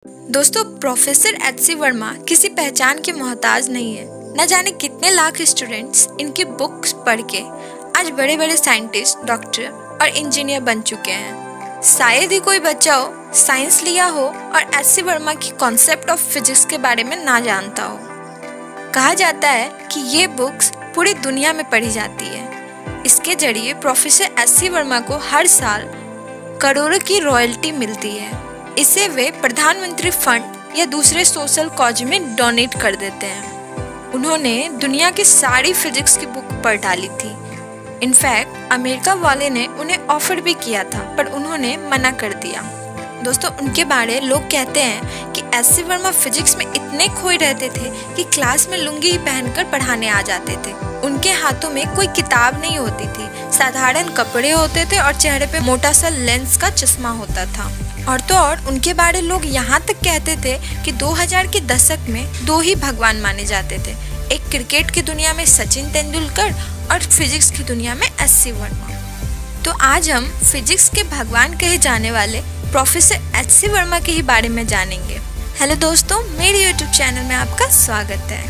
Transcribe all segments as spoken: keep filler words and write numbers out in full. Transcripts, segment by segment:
दोस्तों, professor H C Verma किसी पहचान के मोहताज नहीं है। न जाने कितने लाख स्टूडेंट्स इनकी बुक्स पढ़ के आज बड़े बड़े साइंटिस्ट, डॉक्टर और इंजीनियर बन चुके हैं। शायद ही कोई बच्चा हो, साइंस लिया हो और एच सी वर्मा की कॉन्सेप्ट ऑफ फिजिक्स के बारे में ना जानता हो। कहा जाता है कि ये बुक्स पूरी दुनिया में पढ़ी जाती है। इसके जरिए प्रोफेसर एच सी वर्मा को हर साल करोड़ों की रॉयल्टी मिलती है। इसे वे प्रधानमंत्री फंड या दूसरे सोशल कॉज में डोनेट कर देते हैं। उन्होंने दुनिया की सारी फिजिक्स की बुक पढ़ डाली थी। इनफैक्ट अमेरिका वाले ने उन्हें ऑफर भी किया था, पर उन्होंने मना कर दिया। दोस्तों, उनके बारे लोग कहते हैं कि एच सी वर्मा फिजिक्स में इतने खोए रहते थे कि क्लास में लुंगी ही पहनकर पढ़ाने आ जाते थे। उनके हाथों में कोई किताब नहीं होती थी, साधारण कपड़े होते थे और चेहरे पे मोटा सा लेंस का चश्मा होता था। और तो और उनके बारे लोग यहाँ तक कहते थे कि दो हज़ार के दशक में दो ही भगवान माने जाते थे, एक क्रिकेट की दुनिया में सचिन तेंदुलकर और फिजिक्स की दुनिया में एच सी वर्मा। तो आज हम फिजिक्स के भगवान कहे जाने वाले प्रोफेसर एच सी वर्मा के ही बारे में जानेंगे। हेलो दोस्तों, मेरे यूट्यूब चैनल में आपका स्वागत है।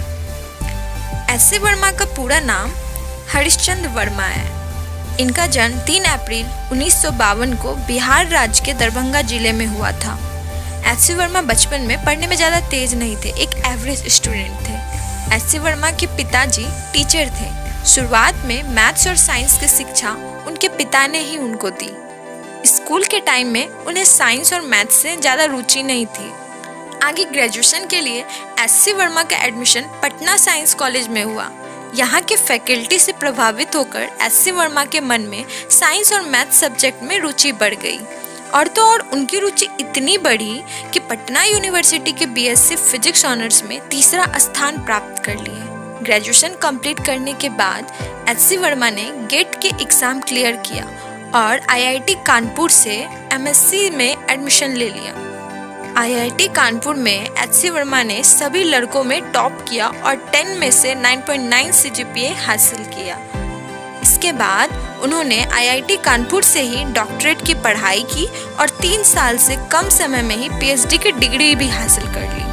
एच सी वर्मा का पूरा नाम हरिश्चंद्र वर्मा है। इनका जन्म तीन अप्रैल उन्नीस सौ बावन को बिहार राज्य के दरभंगा जिले में हुआ था। एच सी वर्मा बचपन में पढ़ने में ज़्यादा तेज नहीं थे, एक एवरेज स्टूडेंट थे। एच सी वर्मा के पिताजी टीचर थे। शुरुआत में मैथ्स और साइंस की शिक्षा उनके पिता ने ही उनको दी। स्कूल के टाइम में उन्हें साइंस और मैथ्स से ज़्यादा रुचि नहीं थी। आगे ग्रेजुएशन के लिए एच सी वर्मा का एडमिशन पटना साइंस कॉलेज में हुआ। यहाँ के फैकल्टी से प्रभावित होकर एच सी वर्मा के मन में साइंस और मैथ्स सब्जेक्ट में रुचि बढ़ गई। और तो और उनकी रुचि इतनी बढ़ी कि पटना यूनिवर्सिटी के B S C physics honours में तीसरा स्थान प्राप्त कर लिए। ग्रेजुएशन कंप्लीट करने के बाद एच सी वर्मा ने गेट के एग्जाम क्लियर किया और आई आई टी कानपुर से एम एस सी में एडमिशन ले लिया। आई आई टी कानपुर में एच सी वर्मा ने सभी लड़कों में टॉप किया और टेन में से nine point nine C G P A हासिल किया। इसके बाद उन्होंने आई आई टी कानपुर से ही डॉक्टरेट की पढ़ाई की और तीन साल से कम समय में ही पी एच डी की डिग्री भी हासिल कर ली।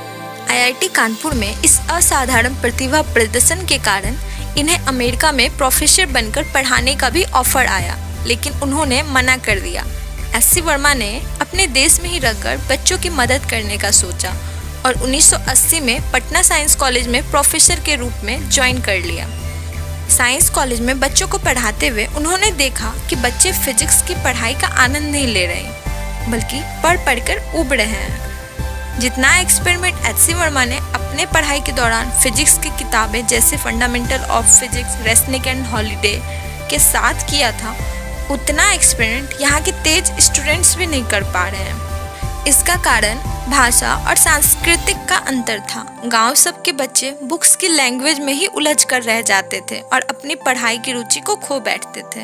आई आई टी कानपुर में इस असाधारण प्रतिभा प्रदर्शन के कारण इन्हें अमेरिका में प्रोफेसर बनकर पढ़ाने का भी ऑफर आया, लेकिन उन्होंने मना कर दिया। एच सी वर्मा ने अपने देश में ही रहकर बच्चों की मदद करने का सोचा और उन्नीस सौ अस्सी में पटना साइंस कॉलेज में प्रोफेसर के रूप में ज्वाइन कर लिया। साइंस कॉलेज में बच्चों को पढ़ाते हुए उन्होंने देखा कि बच्चे फिजिक्स की पढ़ाई का आनंद नहीं ले रहे, बल्कि पढ़ पढ़कर उब रहे हैं। जितना एक्सपेरिमेंट एच सी वर्मा ने अपने पढ़ाई के दौरान फिजिक्स की किताबें जैसे fundamental of physics, Resnick and Halliday के साथ किया था, उतना एक्सपेरिमेंट यहाँ के तेज स्टूडेंट्स भी नहीं कर पा रहे हैं। इसका कारण भाषा और सांस्कृतिक का अंतर था। गांव सब के बच्चे बुक्स की लैंग्वेज में ही उलझ कर रह जाते थे और अपनी पढ़ाई की रुचि को खो बैठते थे।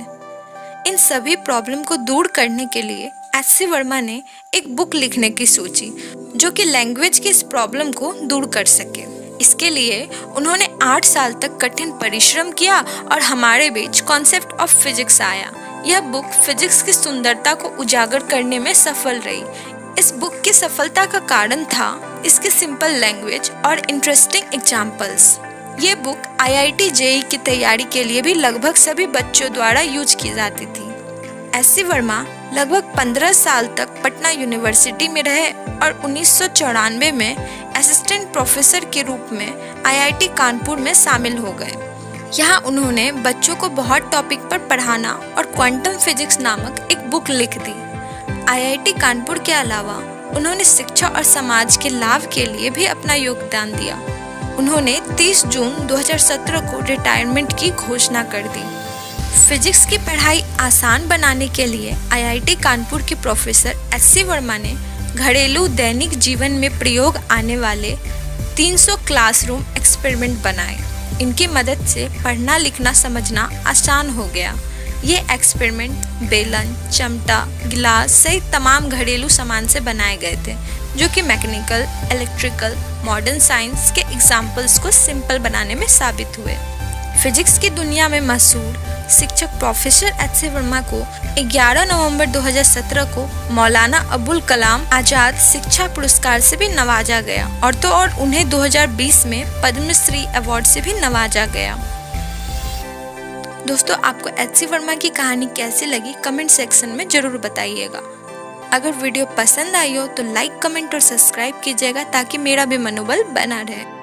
इन सभी प्रॉब्लम को दूर करने के लिए एच सी वर्मा ने एक बुक लिखने की सोची जो कि लैंग्वेज की इस प्रॉब्लम को दूर कर सके। इसके लिए उन्होंने आठ साल तक कठिन परिश्रम किया और हमारे बीच कॉन्सेप्ट ऑफ फिजिक्स आया। यह बुक फिजिक्स की सुंदरता को उजागर करने में सफल रही। इस बुक की सफलता का कारण था इसकी सिंपल लैंग्वेज और इंटरेस्टिंग एग्जाम्पल्स। ये book I I T J E E की तैयारी के लिए भी लगभग सभी बच्चों द्वारा यूज की जाती थी। एच सी वर्मा लगभग पंद्रह साल तक पटना यूनिवर्सिटी में रहे और उन्नीस सौ चौरानवे में असिस्टेंट प्रोफेसर के रूप में आई आई टी कानपुर में शामिल हो गए। यहाँ उन्होंने बच्चों को बहुत टॉपिक पर पढ़ाना और क्वांटम फिजिक्स नामक एक बुक लिख दी। आई आई टी कानपुर के अलावा उन्होंने शिक्षा और समाज के लाभ के लिए भी अपना योगदान दिया। उन्होंने तीस जून दो हज़ार सत्रह को रिटायरमेंट की घोषणा कर दी। फिजिक्स की पढ़ाई आसान बनाने के लिए आई आई टी कानपुर के प्रोफेसर एच सी वर्मा ने घरेलू दैनिक जीवन में प्रयोग आने वाले तीन सौ क्लासरूम एक्सपेरिमेंट बनाए। इनकी मदद से पढ़ना, लिखना, समझना आसान हो गया। ये एक्सपेरिमेंट बेलन, चिमटा, गिलास सहित तमाम घरेलू सामान से बनाए गए थे, जो कि मैकेनिकल, इलेक्ट्रिकल, मॉडर्न साइंस के एग्जाम्पल्स को सिंपल बनाने में साबित हुए। फिजिक्स की दुनिया में मशहूर शिक्षक प्रोफेसर एच सी वर्मा को ग्यारह नवंबर दो हज़ार सत्रह को मौलाना अबुल कलाम आजाद शिक्षा पुरस्कार से भी नवाजा गया और तो और उन्हें दो हज़ार बीस में पद्मश्री अवार्ड से भी नवाजा गया। दोस्तों, आपको एच सी वर्मा की कहानी कैसी लगी कमेंट सेक्शन में जरूर बताइएगा। अगर वीडियो पसंद आई हो तो लाइक, कमेंट और सब्सक्राइब कीजिएगा ताकि मेरा भी मनोबल बना रहे।